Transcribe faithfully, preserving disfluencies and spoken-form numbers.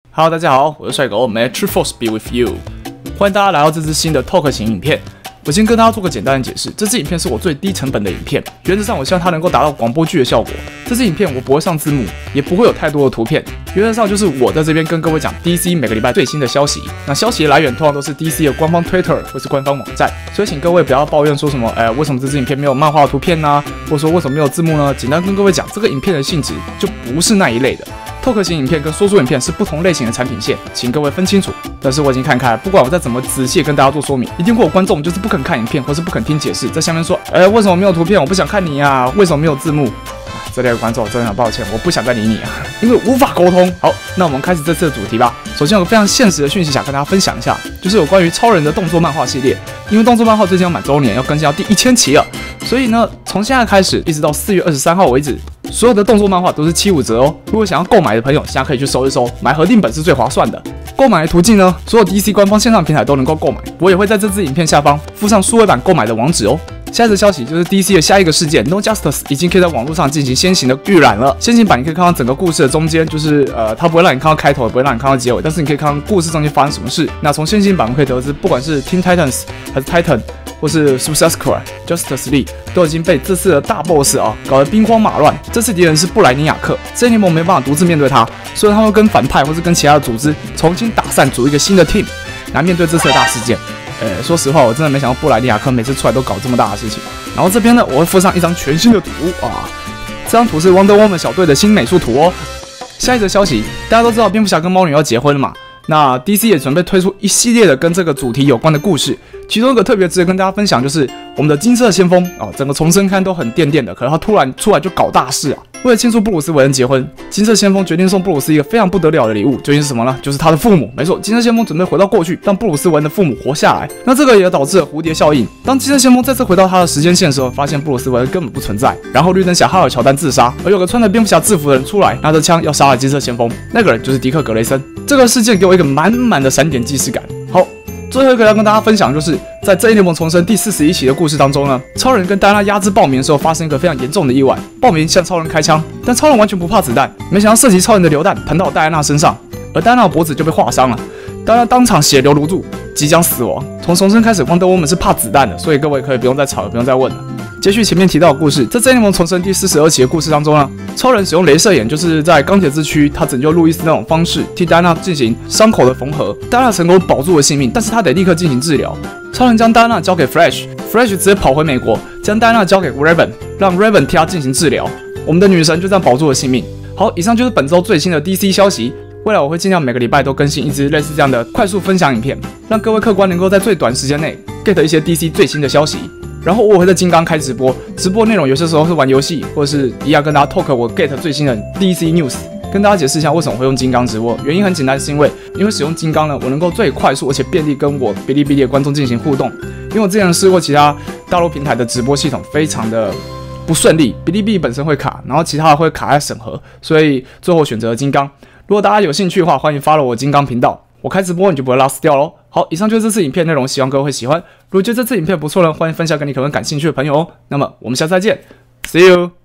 Hello， 大家好，我是帅狗 ，May True Force be with you。欢迎大家来到这支新的 Talk 型影片。我先跟大家做个简单的解释，这支影片是我最低成本的影片，原则上我希望它能够达到广播剧的效果。这支影片我不会上字幕，也不会有太多的图片，原则上就是我在这边跟各位讲 D C 每个礼拜最新的消息。那消息的来源通常都是 D C 的官方 Twitter 或是官方网站，所以请各位不要抱怨说什么，呃，为什么这支影片没有漫画图片呢、啊？或者说为什么没有字幕呢？简单跟各位讲，这个影片的性质就不是那一类的。Talk 型影片跟说书影片是不同类型的产品线，请各位分清楚。但是我已经看开了，不管我再怎么仔细跟大家做说明，一定会有观众就是不肯看影片，或是不肯听解释，在下面说，哎、欸，为什么没有图片？我不想看你呀、啊，为什么没有字幕？这类的观众真的很抱歉，我不想再理你啊，因为无法沟通。好，那我们开始这次的主题吧。首先有个非常现实的讯息想跟大家分享一下，就是有关于超人的动作漫画系列，因为动作漫画最近要满周年，要更新到第一千期了，所以呢，从现在开始一直到四月二十三号为止，所有的动作漫画都是七五折哦。如果想要购买的朋友，现在可以去搜一搜，买合订本是最划算的。购买的途径呢，所有 D C 官方线上平台都能够购买，我也会在这支影片下方附上数位版购买的网址哦。下一则消息就是 D C 的下一个事件 No Justice 已经可以在网络上进行先行的预览了。先行版你可以看到整个故事的中间，就是呃，它不会让你看到开头，也不会让你看到结尾，但是你可以看到故事中间发生什么事。那从先行版可以得知，不管是 Teen Titans 还是 Titan， 或是 Suicide Squad、Justice League 都已经被这次的大 boss 啊搞得兵荒马乱。这次敌人是布莱尼亚克，正义联盟没办法独自面对他，所以他会跟反派或是跟其他的组织重新打散，组一个新的 team 来面对这次的大事件。呃，说实话，我真的没想到布莱尼亚克每次出来都搞这么大的事情。然后这边呢，我会附上一张全新的图啊，这张图是 Wonder Woman 小队的新美术图哦。下一则消息，大家都知道蝙蝠侠跟猫女要结婚了嘛？那 D C 也准备推出一系列的跟这个主题有关的故事，其中一个特别值得跟大家分享就是我们的金色先锋啊、哦，整个重生刊都很垫垫的，可是他突然出来就搞大事啊！为了庆祝布鲁斯韦恩结婚，金色先锋决定送布鲁斯一个非常不得了的礼物，究竟是什么呢？就是他的父母。没错，金色先锋准备回到过去，让布鲁斯韦恩的父母活下来。那这个也导致了蝴蝶效应。当金色先锋再次回到他的时间线的时候，发现布鲁斯韦恩根本不存在。然后绿灯侠哈尔乔丹自杀，而有个穿着蝙蝠侠制服的人出来，拿着枪要杀了金色先锋。那个人就是迪克·格雷森。这个事件给我一个满满的闪点既视感。好。最后一个要跟大家分享，就是在正义联盟重生第四十一期的故事当中呢，超人跟戴安娜压制暴民的时候，发生一个非常严重的意外。暴民向超人开枪，但超人完全不怕子弹，没想到射击超人的榴弹弹到戴安娜身上，而戴安娜的脖子就被划伤了，戴安娜当场血流如注，即将死亡。从重生开始 ，Wonder Woman 是怕子弹的，所以各位可以不用再吵了，不用再问了。接续前面提到的故事，在正义联盟重生第四十二期的故事当中呢，超人使用雷射眼，就是在钢铁之躯他拯救路易斯那种方式，替戴安娜进行伤口的缝合。戴安娜成功保住了性命，但是他得立刻进行治疗。超人将戴安娜交给 Flash，Flash 直接跑回美国，将戴安娜交给 Raven， 让 Raven 替他进行治疗。我们的女神就这样保住了性命。好，以上就是本周最新的 D C 消息。未来我会尽量每个礼拜都更新一支类似这样的快速分享影片，让各位客官能够在最短时间内 get 一些 D C 最新的消息。然后我会在金刚开直播，直播内容有些时候是玩游戏，或者是一样跟大家 talk 我 get 最新的 D C news， 跟大家解释一下为什么会用金刚直播。原因很简单，是因为因为使用金刚呢，我能够最快速而且便利跟我哔哩哔哩的观众进行互动。因为我之前试过其他大陆平台的直播系统，非常的不顺利，哔哩哔哩本身会卡，然后其他的会卡在审核，所以最后选择了金刚。如果大家有兴趣的话，欢迎 follow 我金刚频道。我开直播你就不会 lost 掉咯。好，以上就是这次影片内容，希望各位会喜欢。如果觉得这次影片不错呢，欢迎分享给你可能感兴趣的朋友哦。那么我们下次再见 ，See you。